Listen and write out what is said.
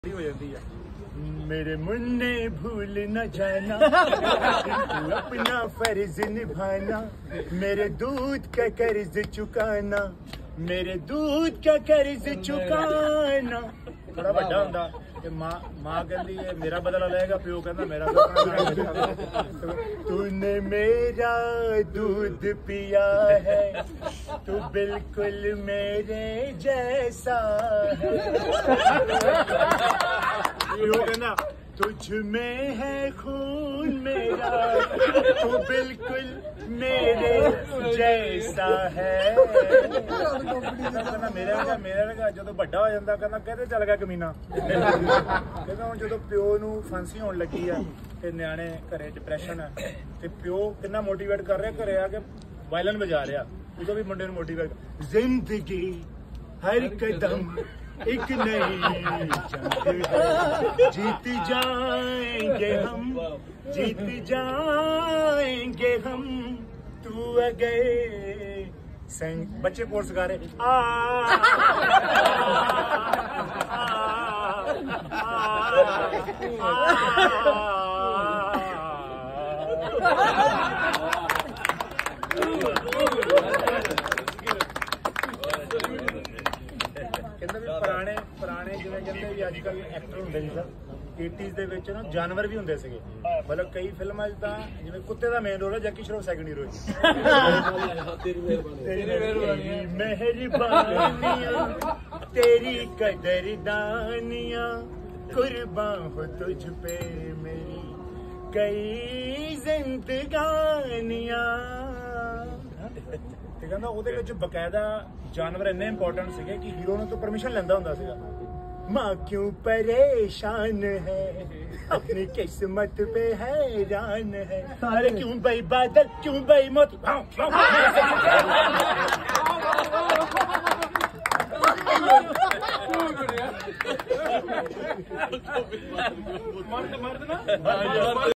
हो जाती है। मेरे मुन्ने भूल न जाना तू अपना फर्ज निभाना, मेरे दूध का कर्ज चुकाना, मेरे दूध का कर्ज चुकाना। थोड़ा बड़ा होंदा कि मां कहती है मेरा बदला लेगा, प्यो कहता मेरा तूने मेरा दूध पिया है, तू बिल्कुल मेरे जैसा है। प्यो कहना तुझ में है खून मेरा, तू बिल्कुल मेरे जैसा है। मेरा लगा जो बड़ा हो जाता कहना कहते चल गया कमीना। कहता हूँ जो प्यो नू फांसी होने लगी है ते न्याणे घरे डिप्रैशन है ते प्यो कितना मोटिवेट कर रहा घरे आके वायलन बजा रहा, उदो भी मुंडे मोटिवेट। जिंदगी हर कदम एक नई जंग है, जीत जाएंगे हम, जीत जाएंगे हम। तू अगर संग बच्चे कोर्स गा रहे पुराने जिवें कहते भी अजकल एक्टर होंगे जी सर 80s ਦੇ ਵਿੱਚ ਨਾ ਜਾਨਵਰ ਵੀ ਹੁੰਦੇ ਸੀਗੇ। ਮਤਲਬ ਕਈ ਫਿਲਮਾਂ 'ਚ ਤਾਂ ਜਿਵੇਂ ਕੁੱਤੇ ਦਾ ਮੇਨ ਰੋਲ ਹੈ, ਜੈਕੀ ਸ਼ਰੋਫ ਸੈਕੰਡ ਹੀਰੋ ਹੈ। ਤੇਰੀ ਮਿਹਰਬਾਨੀਆਂ तेरी कदरदानियां कुर्बान हो तुझ पे मेरी कई जिंदगानियां। ਤੇ ਕਹਿੰਦਾ ਉਹਦੇ ਵਿੱਚ ਬਕਾਇਦਾ ਜਾਨਵਰ ਇੰਨੇ ਇੰਪੋਰਟੈਂਟ ਸੀਗੇ ਕਿ ਹੀਰੋ ਨੂੰ ਤੋਂ ਪਰਮਿਸ਼ਨ ਲੈਂਦਾ ਹੁੰਦਾ ਸੀਗਾ। माँ क्यों परेशान है, अपनी किस्मत पे हैरान है। अरे क्यों भाई बादल, क्यों भाई मोती। मर्द ना